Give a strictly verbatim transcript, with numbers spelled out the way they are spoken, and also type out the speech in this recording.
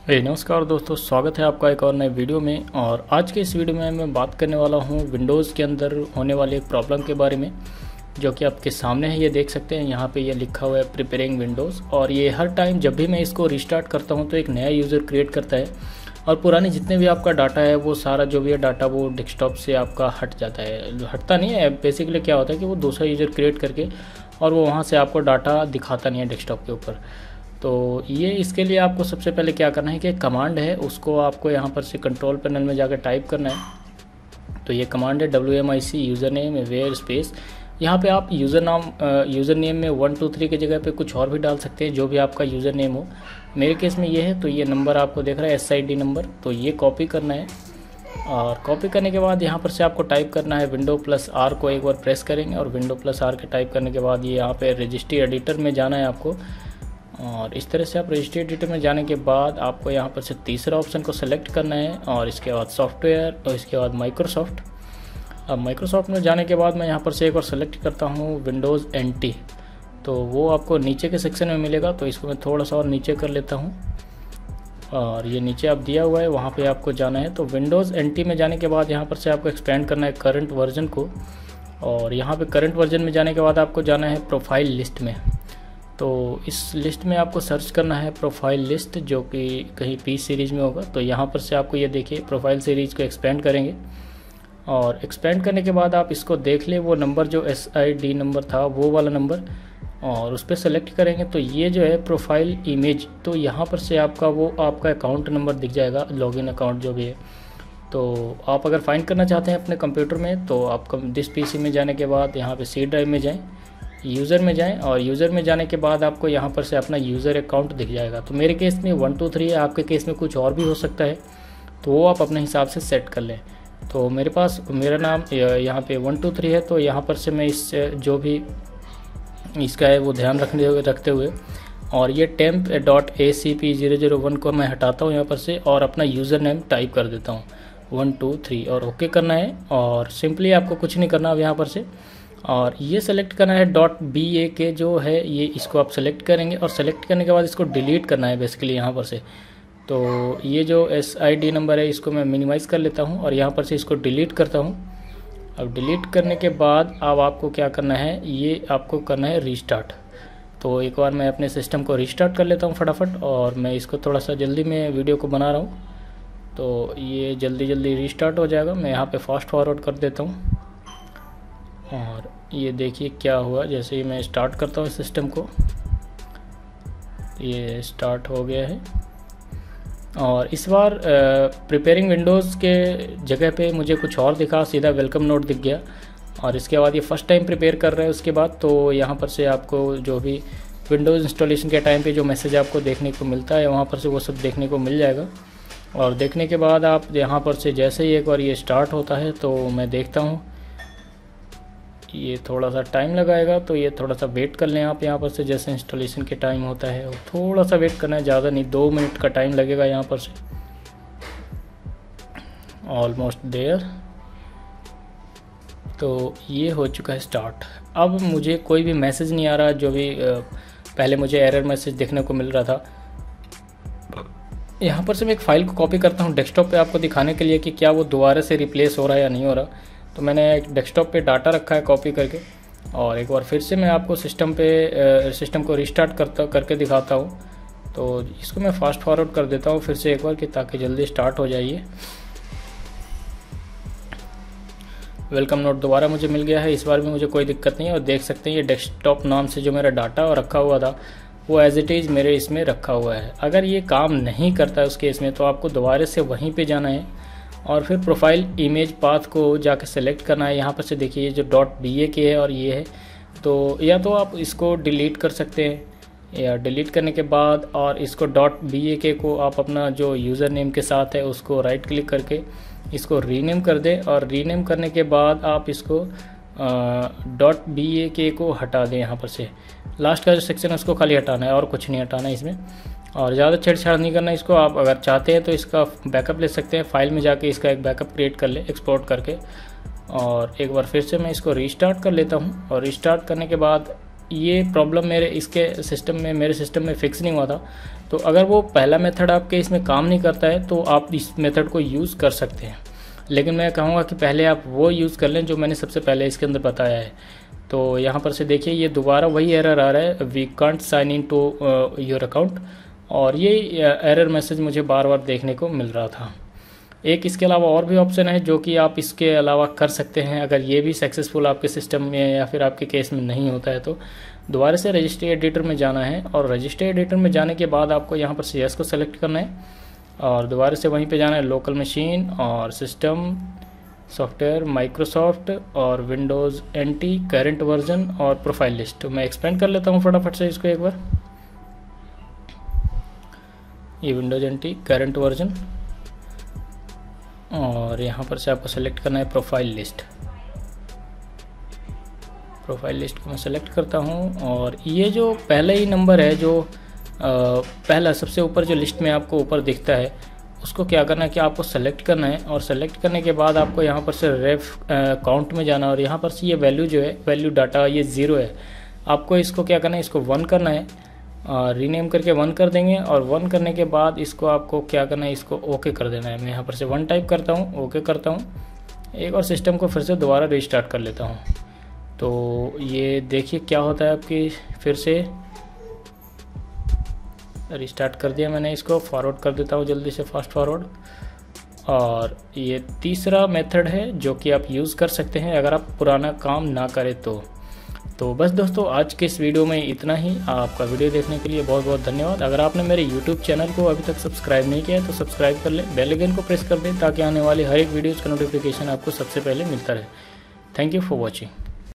हे नमस्कार दोस्तों, स्वागत है आपका एक और नए वीडियो में। और आज के इस वीडियो में मैं बात करने वाला हूं विंडोज़ के अंदर होने वाले एक प्रॉब्लम के बारे में, जो कि आपके सामने है। ये देख सकते हैं, यहाँ पे ये लिखा हुआ है प्रिपेयरिंग विंडोज़। और ये हर टाइम जब भी मैं इसको रिस्टार्ट करता हूँ तो एक नया यूज़र क्रिएट करता है और पुराने जितने भी आपका डाटा है वो सारा जो भी है डाटा वो डेस्कटॉप से आपका हट जाता है। हटता नहीं है, बेसिकली क्या होता है कि वो दूसरा यूज़र क्रिएट करके और वो वहाँ से आपको डाटा दिखाता नहीं है डेस्कटॉप के ऊपर। तो ये इसके लिए आपको सबसे पहले क्या करना है कि एक कमांड है, उसको आपको यहाँ पर से कंट्रोल पैनल में जाकर टाइप करना है। तो ये कमांड है W M I C user name where space. यहाँ पे आप यूज़र नाम यूज़र नेम में वन टू थ्री की जगह पे कुछ और भी डाल सकते हैं, जो भी आपका यूज़र नेम हो। मेरे केस में ये है, तो ये नंबर आपको देख रहा है एस आई डी नंबर, तो ये कॉपी करना है। और कॉपी करने के बाद यहाँ पर से आपको टाइप करना है विंडो प्लस आर को एक बार प्रेस करेंगे। और विंडो प्लस आर के टाइप करने के बाद ये यहाँ पे रजिस्ट्री एडिटर में जाना है आपको। और इस तरह से आप रजिस्ट्री एडिटर में जाने के बाद आपको यहाँ पर से तीसरा ऑप्शन को सेलेक्ट करना है और इसके बाद सॉफ्टवेयर और इसके बाद माइक्रोसॉफ्ट। अब माइक्रोसॉफ्ट में जाने के बाद मैं यहाँ पर से एक और सेलेक्ट करता हूँ विंडोज़ एन टी, तो वो आपको नीचे के सेक्शन में मिलेगा। तो इसको मैं थोड़ा सा और नीचे कर लेता हूँ और ये नीचे आप दिया हुआ है, वहाँ पे आपको जाना है। तो विंडोज़ एन टी में जाने के बाद यहाँ पर से आपको एक्सपेंड करना है करंट वर्जन को। और यहाँ पे करंट वर्जन में जाने के बाद आपको जाना है प्रोफाइल लिस्ट में। तो इस लिस्ट में आपको सर्च करना है प्रोफाइल लिस्ट, जो कि कहीं पी सीरीज़ में होगा। तो यहाँ पर से आपको ये देखिए प्रोफाइल सीरीज़ को एक्सपेंड करेंगे। और एक्सपेंड करने के बाद आप इसको देख ले, वो नंबर जो एस आई डी नंबर था वो वाला नंबर, और उस पर सेलेक्ट करेंगे। तो ये जो है प्रोफाइल इमेज, तो यहाँ पर से आपका वो आपका अकाउंट नंबर दिख जाएगा, लॉगिन अकाउंट जो भी है। तो आप अगर फाइंड करना चाहते हैं अपने कंप्यूटर में, तो आप दिस पी सी में जाने के बाद यहाँ पर सी ड्राइव में जाएँ, यूज़र में जाएं। और यूज़र में जाने के बाद आपको यहाँ पर से अपना यूज़र अकाउंट दिख जाएगा। तो मेरे केस में वन टू थ्री है, आपके केस में कुछ और भी हो सकता है, तो वो आप अपने हिसाब से सेट कर लें। तो मेरे पास मेरा नाम यहाँ पे वन टू थ्री है, तो यहाँ पर से मैं इस जो भी इसका है वो ध्यान रखने रखते हुए और ये temp dot A C P zero zero one को मैं हटाता हूँ यहाँ पर से और अपना यूज़र नेम टाइप कर देता हूँ वन टू थ्री और ओके करना है। और सिंपली आपको कुछ नहीं करना अब यहाँ पर से, और ये सेलेक्ट करना है डॉट बी ए के जो है ये, इसको आप सेलेक्ट करेंगे। और सेलेक्ट करने के बाद इसको डिलीट करना है बेसिकली यहाँ पर से। तो ये जो एस आई डी नंबर है इसको मैं मिनिमाइज़ कर लेता हूँ और यहाँ पर से इसको डिलीट करता हूँ। अब डिलीट करने के बाद अब आपको क्या करना है, ये आपको करना है रीस्टार्ट। तो एक बार मैं अपने सिस्टम को रीस्टार्ट कर लेता हूँ फटाफट, और मैं इसको थोड़ा सा जल्दी में वीडियो को बना रहा हूँ, तो ये जल्दी जल्दी रीस्टार्ट हो जाएगा। मैं यहाँ पर फास्ट फॉरवर्ड कर देता हूँ और ये देखिए क्या हुआ। जैसे ही मैं स्टार्ट करता हूँ सिस्टम को, ये स्टार्ट हो गया है। और इस बार प्रिपेयरिंग विंडोज़ के जगह पे मुझे कुछ और दिखा, सीधा वेलकम नोट दिख गया। और इसके बाद ये फर्स्ट टाइम प्रिपेयर कर रहा है उसके बाद, तो यहाँ पर से आपको जो भी विंडोज़ इंस्टॉलेशन के टाइम पे जो मैसेज आपको देखने को मिलता है वहाँ पर से वो सब देखने को मिल जाएगा। और देखने के बाद आप यहाँ पर से जैसे ही एक बार ये स्टार्ट होता है, तो मैं देखता हूँ ये थोड़ा सा टाइम लगाएगा, तो ये थोड़ा सा वेट कर लें आप यहाँ पर से। जैसे इंस्टॉलेशन के टाइम होता है थोड़ा सा वेट करना है, ज़्यादा नहीं, दो मिनट का टाइम लगेगा यहाँ पर से। Almost there. तो ये हो चुका है स्टार्ट। अब मुझे कोई भी मैसेज नहीं आ रहा, जो भी पहले मुझे एरर मैसेज देखने को मिल रहा था। यहाँ पर से मैं एक फ़ाइल को कॉपी करता हूँ डेस्कटॉप पे आपको दिखाने के लिए कि क्या वो दोबारा से रिप्लेस हो रहा है या नहीं हो रहा। तो मैंने एक डेस्कटॉप पे डाटा रखा है कॉपी करके, और एक बार फिर से मैं आपको सिस्टम पे सिस्टम को रिस्टार्ट करता करके दिखाता हूँ। तो इसको मैं फास्ट फॉरवर्ड कर देता हूँ फिर से एक बार, कि ताकि जल्दी स्टार्ट हो जाइए। वेलकम नोट दोबारा मुझे मिल गया है, इस बार भी मुझे कोई दिक्कत नहीं है। और देख सकते हैं ये डेस्कटॉप नाम से जो मेरा डाटा रखा हुआ था वो एज इट इज़ मेरे इसमें रखा हुआ है। अगर ये काम नहीं करता है उस केस में, तो आपको दोबारा से वहीं पे जाना है और फिर प्रोफाइल इमेज पाथ को जाकर सेलेक्ट करना है। यहाँ पर से देखिए ये जो डॉट बी ए के है और ये है, तो या तो आप इसको डिलीट कर सकते हैं, या डिलीट करने के बाद और इसको डॉट बी ए के को आप अपना जो यूज़र नेम के साथ है उसको राइट क्लिक करके इसको रीनेम कर दें। और रीनेम करने के बाद आप इसको डॉट बी ए के को हटा दें। यहाँ पर से लास्ट का जो सेक्शन है उसको खाली हटाना है और कुछ नहीं हटाना है इसमें। और ज़्यादा छेड़छाड़ नहीं करना इसको। आप अगर चाहते हैं तो इसका बैकअप ले सकते हैं, फाइल में जाके इसका एक बैकअप क्रिएट कर ले एक्सपोर्ट करके। और एक बार फिर से मैं इसको रीस्टार्ट कर लेता हूँ। और रीस्टार्ट करने के बाद ये प्रॉब्लम मेरे इसके सिस्टम में मेरे सिस्टम में फिक्स नहीं हुआ था। तो अगर वो पहला मेथड आपके इसमें काम नहीं करता है तो आप इस मेथड को यूज़ कर सकते हैं, लेकिन मैं कहूँगा कि पहले आप वो यूज़ कर लें जो मैंने सबसे पहले इसके अंदर बताया है। तो यहाँ पर से देखिए ये दोबारा वही एरर आ रहा है, we can't sign in to your account, और ये एरर मैसेज मुझे बार बार देखने को मिल रहा था। एक इसके अलावा और भी ऑप्शन है जो कि आप इसके अलावा कर सकते हैं। अगर ये भी सक्सेसफुल आपके सिस्टम में या फिर आपके केस में नहीं होता है तो दोबारा से रजिस्ट्री एडिटर में जाना है, और रजिस्ट्री एडिटर में जाने के बाद आपको यहाँ पर सी एस को सेलेक्ट करना है और दोबारा से वहीं पे जाना है, लोकल मशीन और सिस्टम सॉफ्टवेयर माइक्रोसॉफ्ट और Windows N T current version और प्रोफाइल लिस्ट। तो मैं एक्सपेंड कर लेता हूँ फटाफट से इसको एक बार। ये Windows N T current version, और यहाँ पर से आपको सेलेक्ट करना है प्रोफाइल लिस्ट। प्रोफाइल लिस्ट को मैं सेलेक्ट करता हूँ, और ये जो पहला ही नंबर है जो आ, पहला सबसे ऊपर जो लिस्ट में आपको ऊपर दिखता है उसको क्या करना है कि आपको सेलेक्ट करना है, और सेलेक्ट करने के बाद आपको यहाँ पर से रेफ काउंट में जाना है, और यहाँ पर से ये वैल्यू जो है वैल्यू डाटा ये ज़ीरो है, आपको इसको क्या करना है, इसको वन करना है, रीनेम करके वन कर देंगे, और वन करने के बाद इसको आपको क्या करना है, इसको ओके कर देना है। मैं यहाँ पर से वन टाइप करता हूँ, ओके करता हूँ, एक और सिस्टम को फिर से दोबारा रिस्टार्ट कर लेता हूँ। तो ये देखिए क्या होता है आपकी, फिर से रिस्टार्ट कर दिया मैंने, इसको फॉरवर्ड कर देता हूँ जल्दी से, फास्ट फॉरवर्ड। और ये तीसरा मेथड है जो कि आप यूज़ कर सकते हैं अगर आप पुराना काम ना करें तो। तो बस दोस्तों आज के इस वीडियो में इतना ही। आपका वीडियो देखने के लिए बहुत बहुत धन्यवाद। अगर आपने मेरे यूट्यूब चैनल को अभी तक सब्सक्राइब नहीं किया है तो सब्सक्राइब कर लें, बेल आइकन को प्रेस कर दें ताकि आने वाली हर एक वीडियोज़ का नोटिफिकेशन आपको सबसे पहले मिलता रहे। Thank you for watching.